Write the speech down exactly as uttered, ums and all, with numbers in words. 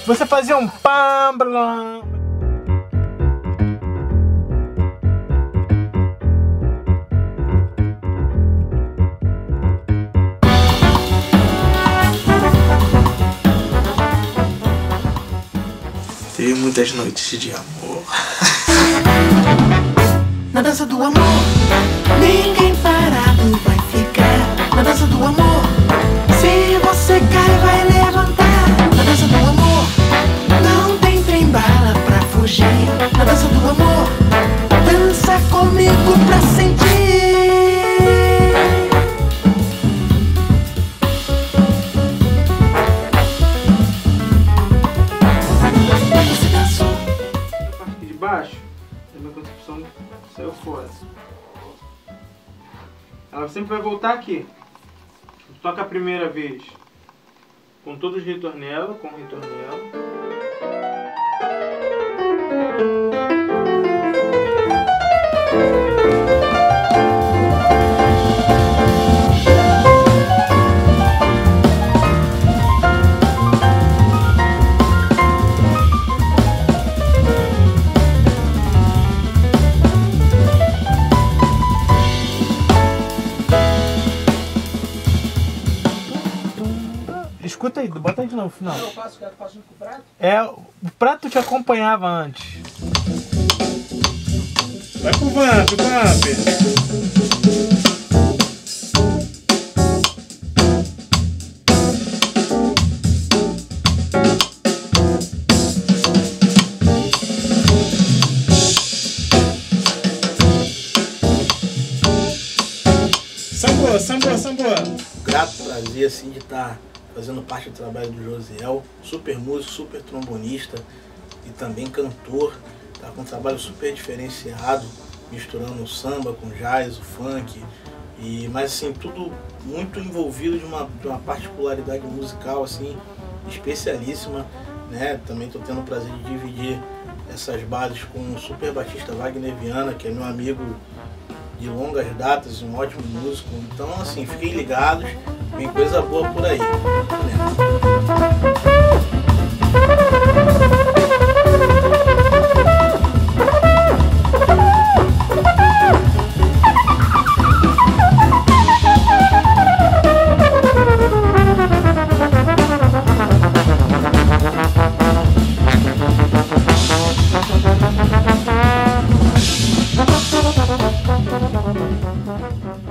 Você fazia um pam, blá. Teve muitas noites de amor. Na dança do amor, ninguém parado vai ficar. Na dança do amor, se você cai, vai levantar. Na dança do amor, não tem trem-bala pra fugir. Na dança do amor, dança comigo pra sentir. Você dançou. A parte de baixo, a minha concepção saiu fora. Ela sempre vai voltar aqui. Toca a primeira vez com todos os ritornelos, com o ritornelo. Escuta aí, bota aí de novo no final. Eu faço, quero faço com o prato? É, o prato te acompanhava antes. Vai pro vamp, vamp. Sambô, sambô, sambô. Grato prazer assim de estar fazendo parte do trabalho do Josiel, super músico, super trombonista e também cantor. Tá com um trabalho super diferenciado, misturando o samba com o jazz, o funk, e, mas assim, tudo muito envolvido de uma, de uma particularidade musical assim, especialíssima, né? Também estou tendo o prazer de dividir essas bases com o super baixista Wagner Viana, que é meu amigo de longas datas, um ótimo músico. Então assim, fiquem ligados, vem coisa boa por aí, né? Thank you.